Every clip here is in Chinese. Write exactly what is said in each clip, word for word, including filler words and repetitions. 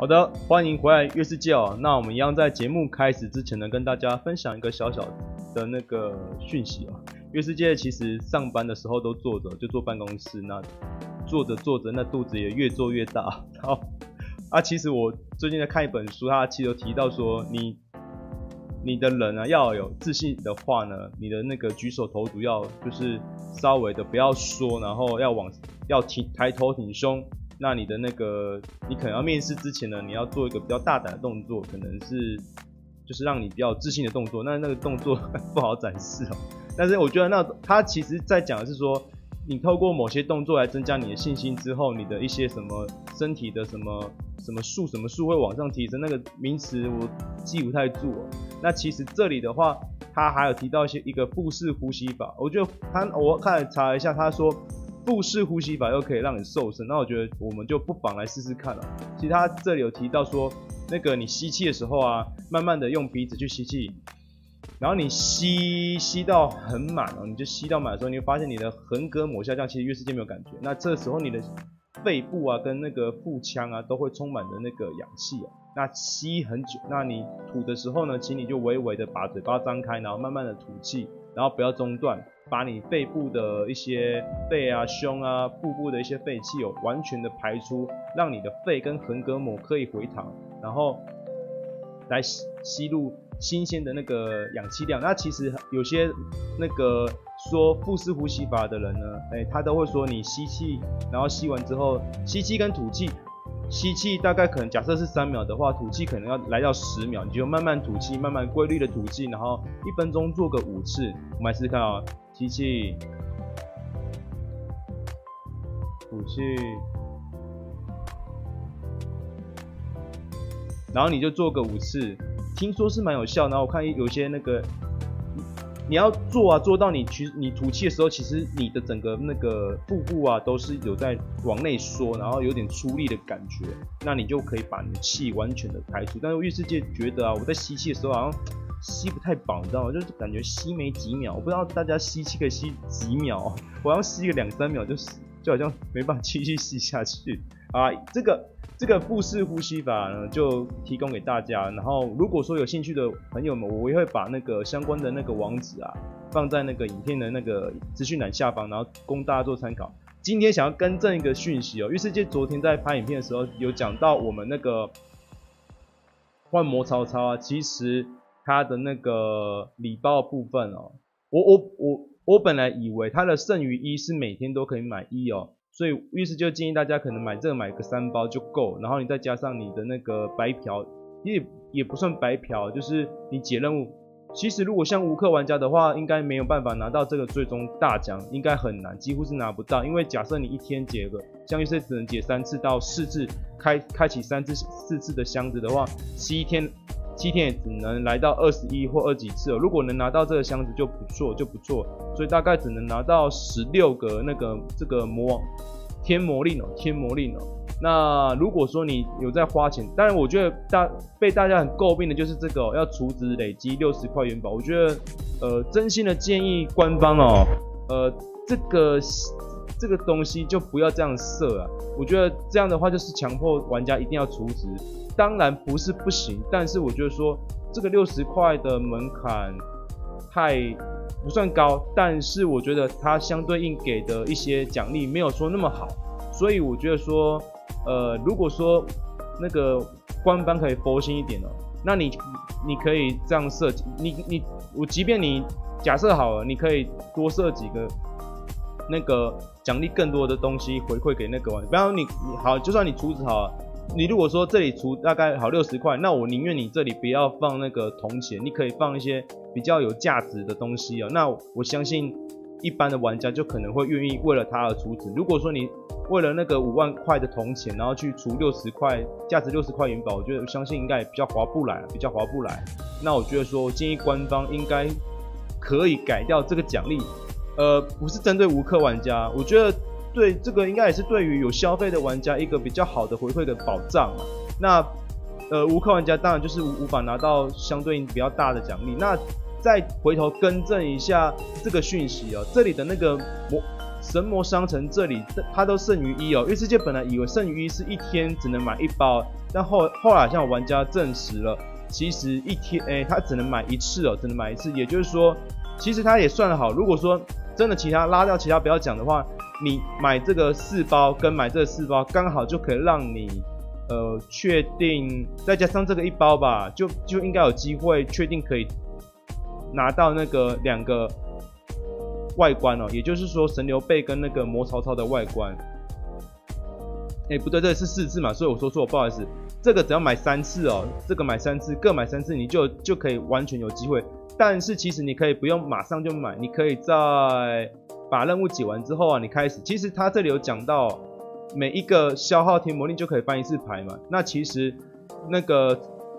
好的，欢迎回来月世界哦。那我们一样在节目开始之前呢，跟大家分享一个小小的那个讯息哦。月世界其实上班的时候都坐着，就坐办公室，那坐着坐着，那肚子也越做越大。然后啊，其实我最近在看一本书，它其实有提到说，你你的人啊要有自信的话呢，你的那个举手投足要就是稍微的不要缩，然后要往要挺抬头挺胸。那你的那个，你可能要面试之前呢，你要做一个比较大胆的动作，可能是就是让你比较有自信的动作。那那个动作不好展示哦。但是我觉得那他其实在讲的是说，你透过某些动作来增加你的信心之后，你的一些什么身体的什么什么数什么数会往上提升。那个名词我记不太住哦。那其实这里的话，他还有提到一些一个腹式呼吸法。我觉得他我看了查了一下，他说。腹式呼吸法又可以让你瘦身，那我觉得我们就不妨来试试看了。其实他这里有提到说，那个你吸气的时候啊，慢慢的用鼻子去吸气，然后你吸吸到很满哦，你就吸到满的时候，你会发现你的横膈膜下降，其实月世界没有感觉。那这时候你的肺部啊跟那个腹腔啊都会充满着那个氧气哦。那吸很久，那你吐的时候呢，请你就微微的把嘴巴张开，然后慢慢的吐气，然后不要中断。把你肺部的一些肺啊、胸啊、腹部的一些废气哦，完全的排出，让你的肺跟横膈膜可以回弹，然后来吸吸入新鲜的那个氧气量。那其实有些那个说腹式呼吸法的人呢，哎，他都会说你吸气，然后吸完之后，吸气跟吐气。吸气大概可能假设是三秒的话，吐气可能要来到十秒，你就慢慢吐气，慢慢规律的吐气，然后一分钟做个五次。我们来试试看啊、哦，吸气，吐气，然后你就做个五次，听说是蛮有效。然后我看有些那个。你要做啊，做到你去你吐气的时候，其实你的整个那个腹部啊都是有在往内缩，然后有点出力的感觉，那你就可以把你的气完全的排出。但是月世界觉得啊，我在吸气的时候好像吸不太饱，你知道吗？就是感觉吸没几秒，我不知道大家吸气可以吸几秒，我好像吸个两三秒就就好像没办法继续吸下去啊。这个。这个腹式呼吸法呢，就提供给大家。然后，如果说有兴趣的朋友们，我也会把那个相关的那个网址啊，放在那个影片的那个资讯栏下方，然后供大家做参考。今天想要更正一个讯息哦，月世界昨天在拍影片的时候有讲到我们那个换魔曹操啊，其实它的那个礼包的部分哦，我我我我本来以为它的剩余一是每天都可以买一哦。所以于是就建议大家可能买这个买个三包就够，然后你再加上你的那个白嫖，也也不算白嫖，就是你解任务。其实如果像无氪玩家的话，应该没有办法拿到这个最终大奖，应该很难，几乎是拿不到。因为假设你一天解个，像于是只能解三次到四次，开开启三次四次的箱子的话，七天七天也只能来到二十一或二几次哦。如果能拿到这个箱子就不错，就不错。所以大概只能拿到十六个那个这个魔王天魔令哦，天魔令哦。那如果说你有在花钱，当然我觉得大被大家很诟病的就是这个、哦、要储值累积六十块元宝。我觉得呃真心的建议官方哦，呃这个这个东西就不要这样设啊。我觉得这样的话就是强迫玩家一定要储值。当然不是不行，但是我觉得说这个六十块的门槛太不算高，但是我觉得它相对应给的一些奖励没有说那么好，所以我觉得说，呃，如果说那个官方可以佛心一点哦，那你你可以这样设计，你你我即便你假设好了，你可以多设几个那个奖励更多的东西回馈给那个玩家，比方说你你好，就算你储值好了。你如果说这里除大概好六十块，那我宁愿你这里不要放那个铜钱，你可以放一些比较有价值的东西哦。那我相信一般的玩家就可能会愿意为了它而储值。如果说你为了那个五万块的铜钱，然后去除六十块价值六十块元宝，我觉得我相信应该比较划不来，比较划不来。那我觉得说，我建议官方应该可以改掉这个奖励，呃，不是针对无氪玩家，我觉得。对，这个应该也是对于有消费的玩家一个比较好的回馈的保障嘛。那呃，无氪玩家当然就是无法拿到相对应比较大的奖励。那再回头更正一下这个讯息哦，这里的那个魔神魔商城这里它都剩余一哦，因为世界本来以为剩余一是一天只能买一包，但后后来像有玩家证实了，其实一天诶他只能买一次哦，只能买一次，也就是说，其实他也算好，如果说真的其他拉掉其他不要讲的话，你买这个四包跟买这个四包刚好就可以让你呃确定，再加上这个一包吧，就就应该有机会确定可以拿到那个两个外观哦，也就是说神流贝跟那个魔曹操的外观。哎，不对，这是四次嘛，所以我说错，不好意思。这个只要买三次哦，这个买三次，各买三次，你就就可以完全有机会。但是其实你可以不用马上就买，你可以在把任务解完之后啊，你开始。其实他这里有讲到，每一个消耗天魔令就可以翻一次牌嘛。那其实那个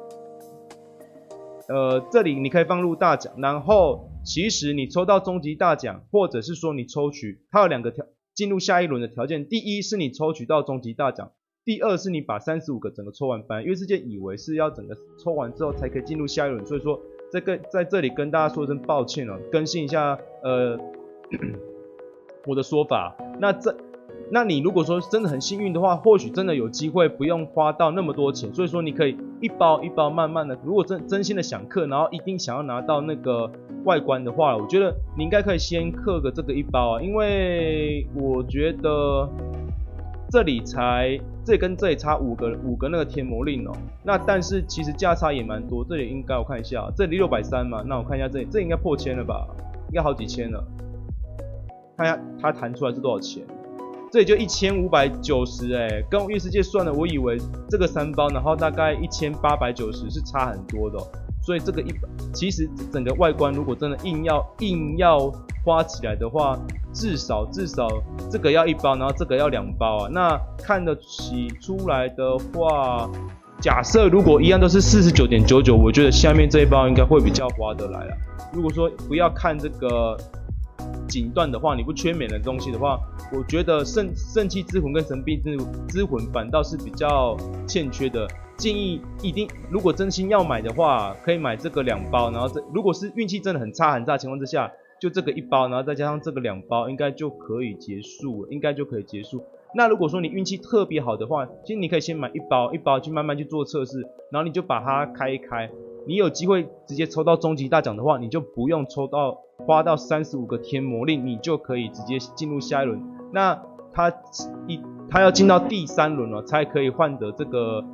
呃，这里你可以放入大奖，然后其实你抽到终极大奖，或者是说你抽取，它有两个条进入下一轮的条件。第一是你抽取到终极大奖，第二是你把三十五个整个抽完。本来月世界以为是要整个抽完之后才可以进入下一轮，所以说这个在这里跟大家说声抱歉哦，更新一下呃我的说法。那这那你如果说真的很幸运的话，或许真的有机会不用花到那么多钱，所以说你可以一包一包慢慢的，如果真真心的想氪，然后一定想要拿到那个外观的话，我觉得你应该可以先氪个这个一包啊，因为我觉得这里才这里跟这里差五个五个那个天魔令哦，那但是其实价差也蛮多，这里应该我看一下，这里六百三嘛，那我看一下这里，这里应该破千了吧，应该好几千了，看一下它弹出来是多少钱。这里就一千五百九十哎，跟月世界算的，我以为这个三包，然后大概一千八百九十是差很多的、哦，所以这个一其实整个外观如果真的硬要硬要花起来的话，至少至少这个要一包，然后这个要两包啊。那看得起出来的话，假设如果一样都是 四十九点九九， 我觉得下面这一包应该会比较划得来啦。如果说不要看这个锦段的话，你不缺免的东西的话，我觉得圣圣器之魂跟神臂之之魂反倒是比较欠缺的。建议一定，如果真心要买的话，可以买这个两包，然后这如果是运气真的很差很差的情况之下，就这个一包，然后再加上这个两包，应该就可以结束了，应该就可以结束。那如果说你运气特别好的话，其实你可以先买一包一包去慢慢去做测试，然后你就把它开一开。你有机会直接抽到终极大奖的话，你就不用抽到花到三十五个天魔令，你就可以直接进入下一轮。那他一他要进到第三轮了，才可以换得这个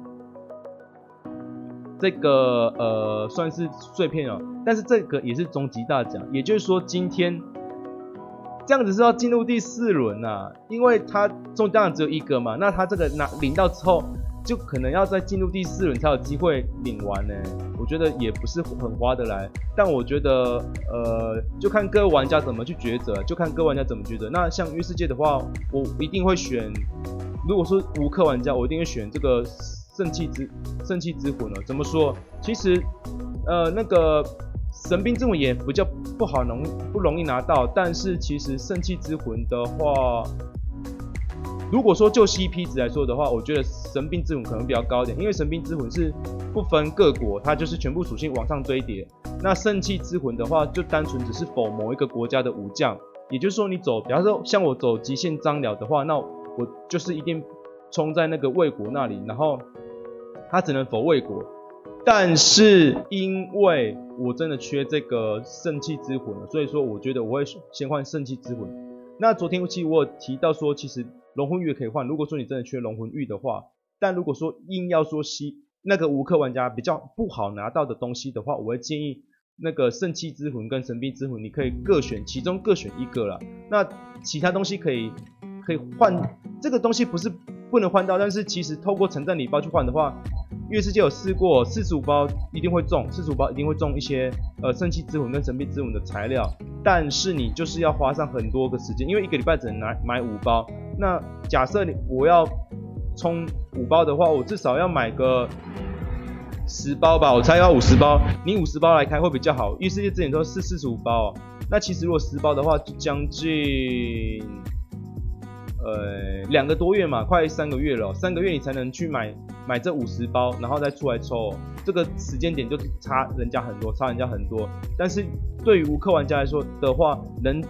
这个呃算是碎片哦。但是这个也是终极大奖，也就是说今天这样子是要进入第四轮啊，因为他终极大奖只有一个嘛，那他这个拿领到之后，就可能要再进入第四轮才有机会领完呢。我觉得也不是很划得来，但我觉得呃，就看各位玩家怎么去抉择，就看各位玩家怎么抉择。那像月世界的话，我一定会选，如果说无氪玩家，我一定会选这个圣器之圣器之魂了。怎么说？其实呃那个神兵之魂也比较不好容不容易拿到，但是其实圣器之魂的话，如果说就 C P 值来说的话，我觉得神兵之魂可能比较高一点，因为神兵之魂是不分各国，它就是全部属性往上堆叠。那圣器之魂的话，就单纯只是否某一个国家的武将，也就是说你走，比方说像我走极限张辽的话，那我就是一定冲在那个魏国那里，然后它只能否魏国。但是因为我真的缺这个圣器之魂了，所以说我觉得我会先换圣器之魂。那昨天其实我有提到说，其实龙魂玉也可以换。如果说你真的缺龙魂玉的话，但如果说硬要说西那个无氪玩家比较不好拿到的东西的话，我会建议那个圣器之魂跟神兵之魂，你可以各选其中各选一个啦。那其他东西可以可以换，这个东西不是不能换到，但是其实透过城镇礼包去换的话，月世界有试过，四十五包一定会中，四十五包一定会中一些呃圣器之魂跟神兵之魂的材料，但是你就是要花上很多个时间，因为一个礼拜只能拿买五包。那假设你我要冲五包的话，我至少要买个十包吧，我猜要五十包。你五十包来开会比较好，月世界之前都是四十五包、哦，那其实如果十包的话，就将近呃两个多月嘛，快三个月了、哦，三个月你才能去买买这五十包，然后再出来抽、哦，这个时间点就是差人家很多，差人家很多。但是对于无氪玩家来说的话，能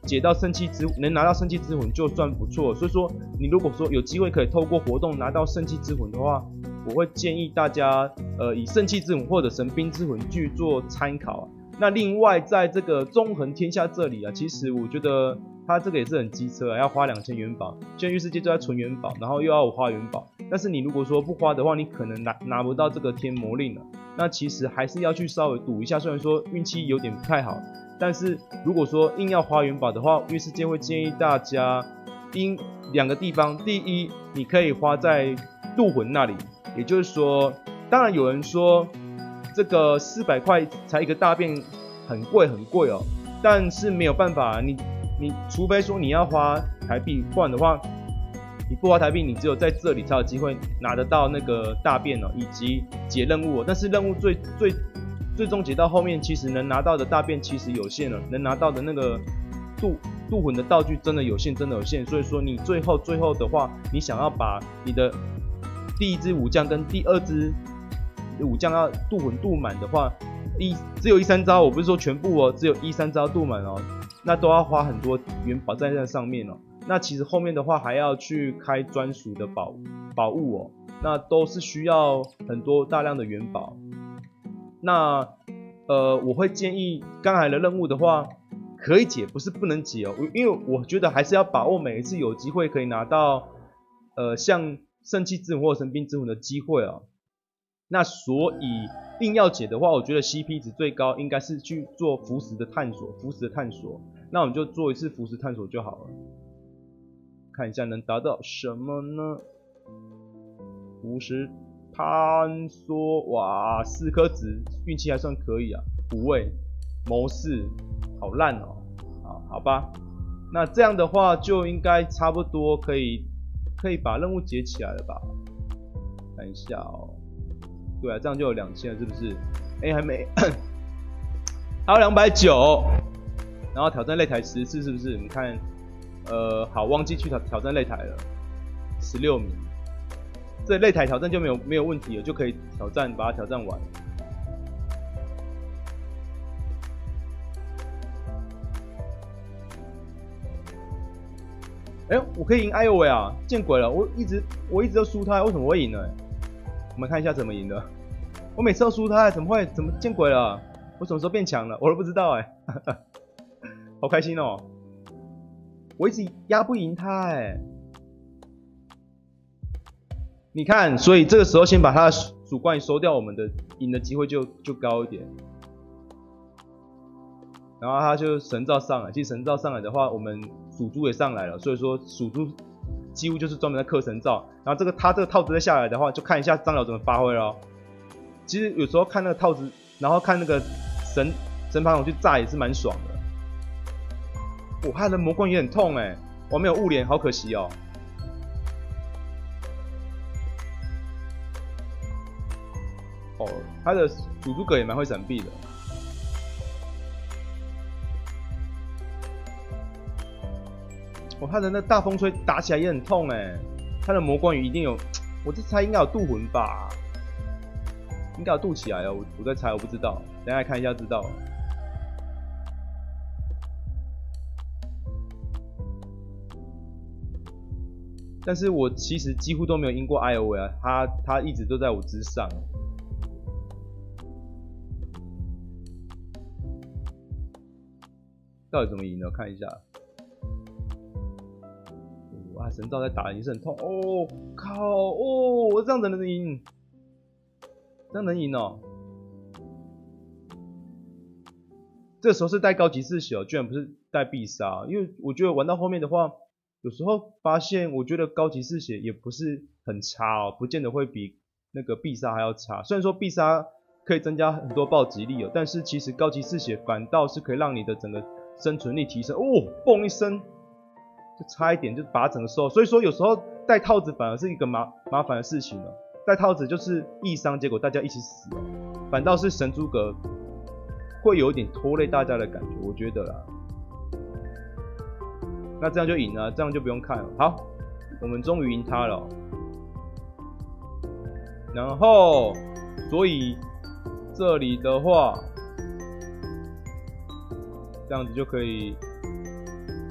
解到圣器之能拿到圣器之魂就算不错。所以说，你如果说有机会可以透过活动拿到圣器之魂的话，我会建议大家呃以圣器之魂或者神兵之魂去做参考、啊。那另外在这个纵横天下这里啊，其实我觉得它这个也是很机车啊，要花两千元宝。现在御世界就在纯元宝，然后又要我花元宝。但是你如果说不花的话，你可能拿拿不到这个天魔令了。那其实还是要去稍微赌一下，虽然说运气有点不太好，但是如果说硬要花元宝的话，御世界会建议大家因两个地方，第一，你可以花在渡魂那里，也就是说，当然有人说这个四百块才一个大便很贵很贵哦，但是没有办法，你你除非说你要花台币，不然的话。你不花台币，你只有在这里才有机会拿得到那个大便哦，以及解任务哦。但是任务最最最终解到后面，其实能拿到的大便其实有限了，能拿到的那个渡渡魂的道具真的有限，真的有限。所以说你最后最后的话，你想要把你的第一只武将跟第二只武将要渡魂渡满的话，一只有一三招，我不是说全部哦，只有一三招渡满哦，那都要花很多元宝在那上面哦。那其实后面的话还要去开专属的宝宝物哦，那都是需要很多大量的元宝。那呃，我会建议刚才的任务的话，可以解，不是不能解哦，因为我觉得还是要把握每一次有机会可以拿到呃像圣器之魂或神兵之魂的机会哦。那所以硬要解的话，我觉得 C P 值最高应该是去做浮石的探索，浮石的探索，那我们就做一次浮石探索就好了。看一下能达到什么呢？浮石探索，哇，四颗子，运气还算可以啊。五位谋士，好烂哦。好，好吧，那这样的话就应该差不多可以可以把任务解起来了吧？看一下哦。对啊，这样就有两千了，是不是？哎、欸，还没，还有两百九，然后挑战擂台十次，是不是？你看。呃，好，忘记去挑挑战擂台了，十六名，这擂台挑战就没有没有问题了，就可以挑战把它挑战完。哎、欸，我可以赢艾欧维啊！见鬼了，我一直我一直都输他，为什么会赢呢？我们看一下怎么赢的。我每次都输他，怎么会？怎么见鬼了？我什么时候变强了？我都不知道哎，好开心哦！我一直压不赢他哎，你看，所以这个时候先把他的主冠收掉，我们的赢的机会就就高一点。然后他就神造上来，其实神造上来的话，我们属猪也上来了，所以说属猪几乎就是专门在克神造。然后这个他这个套子再下来的话，就看一下张辽怎么发挥咯。其实有时候看那个套子，然后看那个神神盘龙去炸也是蛮爽的。我、哦、他的魔冠也很痛哎，我没有雾连，好可惜哦。哦，他的主诸葛也蛮会闪避的。哦，他的那大风吹打起来也很痛哎。他的魔冠羽一定有，我这猜应该有渡魂吧？应该有渡起来哦，我我在猜，我不知道，等一下看一下知道。但是我其实几乎都没有赢过艾欧维啊，他他一直都在我之上。到底怎么赢呢？看一下。哇，神造在打也是很痛哦！靠哦，我这样子能赢？这样能赢哦？这时候是带高级嗜血哦，居然不是带必杀，因为我觉得玩到后面的话。有时候发现，我觉得高级嗜血也不是很差哦，不见得会比那个必杀还要差。虽然说必杀可以增加很多暴击力哦，但是其实高级嗜血反倒是可以让你的整个生存力提升。哦，嘣一声，就差一点就把它整个收。所以说有时候带套子反而是一个麻麻烦的事情哦。带套子就是易伤，结果大家一起死哦。反倒是神诸葛会有一点拖累大家的感觉，我觉得啦。那这样就赢了，这样就不用看了。好，我们终于赢他了。然后，所以这里的话，这样子就可以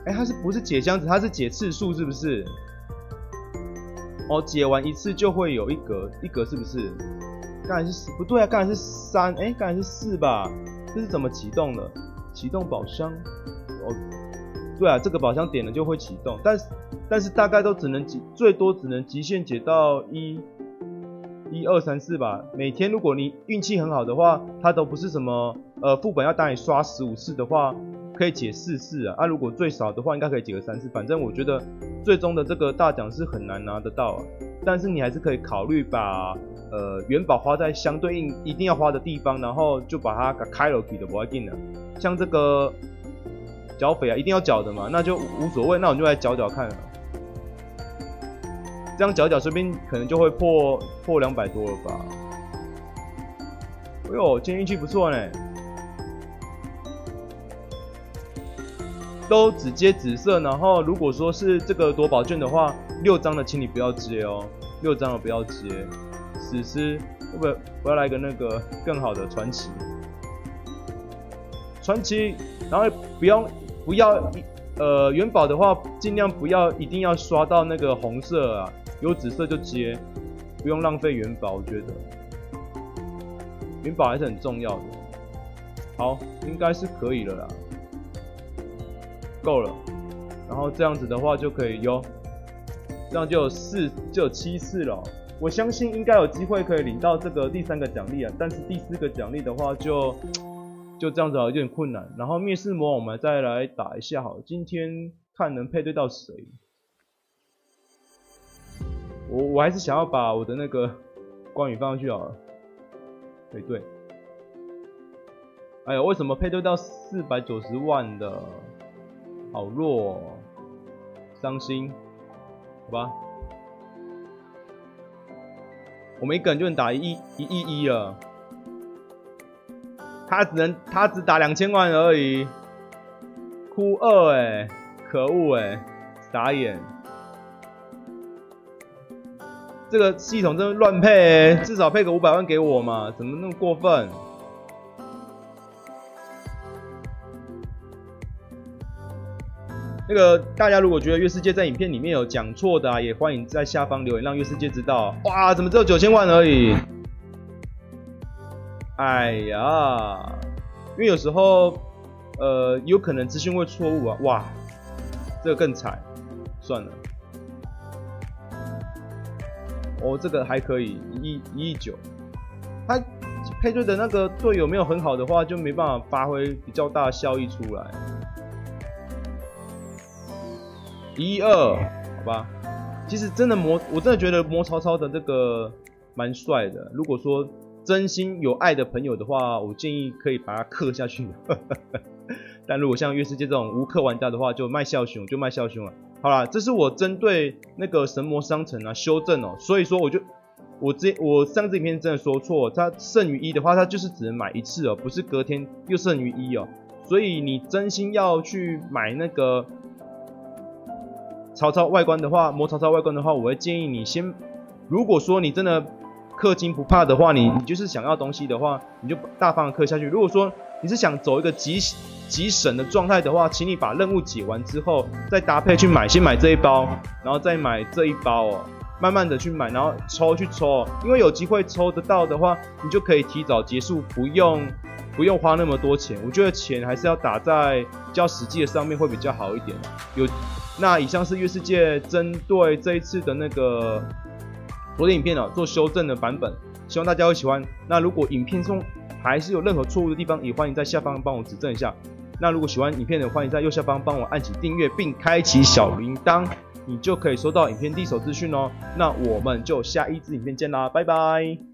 哎、欸，它是不是解箱子？它是解次数是不是？哦，解完一次就会有一格，一格是不是？刚才是四，不对啊，刚才是三，哎、欸，刚才是四吧？这是怎么启动的？启动宝箱？哦，对啊，这个宝箱点了就会启动，但是但是大概都只能极，最多只能极限解到一。一二三四吧，每天如果你运气很好的话，它都不是什么呃副本要打你刷十五次的话，可以解四次啊。啊，如果最少的话，应该可以解个三次。反正我觉得最终的这个大奖是很难拿得到啊，但是你还是可以考虑把呃元宝花在相对应一定要花的地方，然后就把它给开了去的不要紧的。像这个剿匪啊，一定要缴的嘛，那就无所谓，那我就来缴缴看了。这样缴缴，随便可能就会破破两百多了吧？哎呦，今天运气不错呢，都只接紫色。然后如果说是这个夺宝券的话，六张的请你不要接哦，六张的不要接。史诗，不不，我要来个那个更好的传奇，传奇，然后不要不要呃元宝的话，尽量不要一定要刷到那个红色啊。有紫色就接，不用浪费元宝，我觉得元宝还是很重要的。好，应该是可以了啦，够了。然后这样子的话就可以有，这样就有四就有七次了。我相信应该有机会可以领到这个第三个奖励啊，但是第四个奖励的话就就这样子有点困难。然后灭世魔我们再来打一下好了，今天看能配对到谁。我我还是想要把我的那个关羽放上去好了，配对。哎呦，为什么配对到四百九十万的？好弱哦，伤心，好吧。我们一个人就能打一亿一亿一了，他只能他只打两千万而已，哭二哎，可恶哎，傻眼。这个系统真的乱配、欸，至少配个五百万给我嘛，怎么那么过分？那个大家如果觉得月世界在影片里面有讲错的啊，也欢迎在下方留言让月世界知道。哇，怎么只有九千万而已？哎呀，因为有时候呃有可能资讯会错误啊，哇，这个更惨，算了。哦，这个还可以，一亿一亿九。他配对的那个队友没有很好的话，就没办法发挥比较大的效益出来。一亿二，好吧。其实真的魔，我真的觉得魔曹操的这个蛮帅的。如果说真心有爱的朋友的话，我建议可以把它氪下去。但如果像月世界这种无氪玩家的话，就卖笑熊，就卖笑熊了。好啦，这是我针对那个神魔商城啊修正哦，所以说我就我之我上次影片真的说错，它剩余一的话，它就是只能买一次哦，不是隔天又剩余一哦。所以你真心要去买那个曹操外观的话，魔曹操外观的话，我会建议你先，如果说你真的氪金不怕的话，你你就是想要东西的话，你就大方的氪下去。如果说你是想走一个极极省的状态的话，请你把任务解完之后，再搭配去买，先买这一包，然后再买这一包哦，慢慢的去买，然后抽去抽，因为有机会抽得到的话，你就可以提早结束，不用不用花那么多钱。我觉得钱还是要打在比较实际的上面会比较好一点。有，那以上是月世界针对这一次的那个昨天影片哦做修正的版本，希望大家会喜欢。那如果影片中还是有任何错误的地方，也欢迎在下方帮我指正一下。那如果喜欢影片的，欢迎在右下方帮我按起订阅，并开启小铃铛，你就可以收到影片第一手资讯哦。那我们就下一支影片见啦，拜拜。